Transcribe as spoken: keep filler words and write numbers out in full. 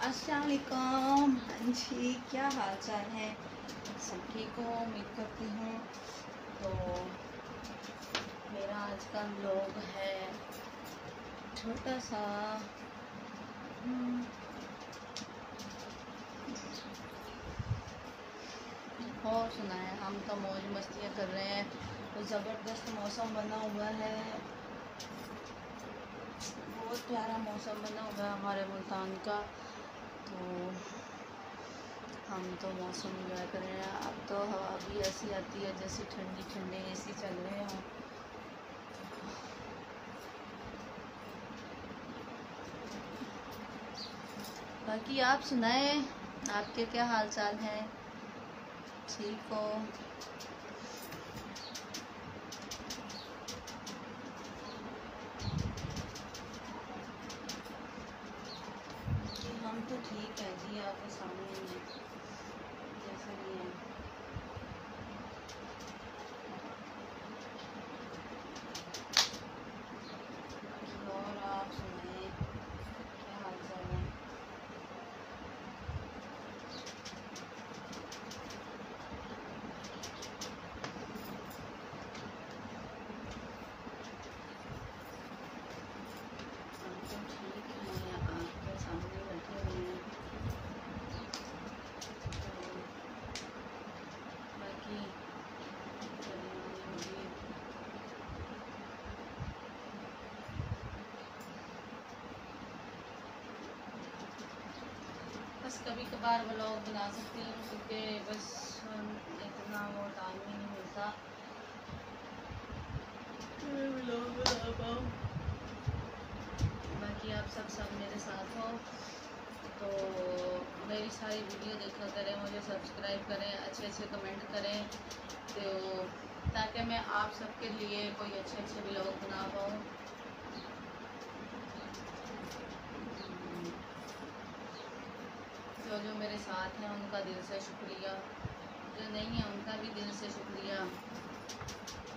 अस्सलाम वालेकुम। हाँ जी, क्या हाल चाल है? सब ठीक हो, उम्मीद करती हूँ। तो मेरा आज का व्लॉग है छोटा सा। और सुनाए, हम तो मौज मस्तियाँ कर रहे हैं। तो ज़बरदस्त मौसम बना हुआ है, बहुत प्यारा मौसम बना हुआ है हमारे मुल्तान का। तो हम तो मौसम इंजॉय कर रहे हैं। अब तो हवा भी ऐसी आती है जैसे ठंडी ठंडी एसी चल रहे हों। बाकी आप सुनाए, आपके क्या हाल चाल हैं? ठीक हो? जी हम तो ठीक है जी, आपके सामने ही है, जैसे भी है। और आप सुनाए, क्या हाल चाल है? हम तो ठीक हैं, आपके सामने बैठे हुए हैं। तो बाकी चलिए, बस कभी कभार व्लॉग बना सकती हूँ, क्योंकि बस इतना वो टाइम ही नहीं मिलता व्लॉग बना पाऊँ। बाकी आप सब सब मेरे साथ हो, तो मेरी सारी वीडियो देखा करें, मुझे सब्सक्राइब करें, अच्छे अच्छे कमेंट करें, तो ताकि मैं आप सबके लिए कोई अच्छे अच्छे व्लॉग बना पाऊँ। जो जो मेरे साथ हैं उनका दिल से शुक्रिया, जो नहीं है उनका भी दिल से शुक्रिया।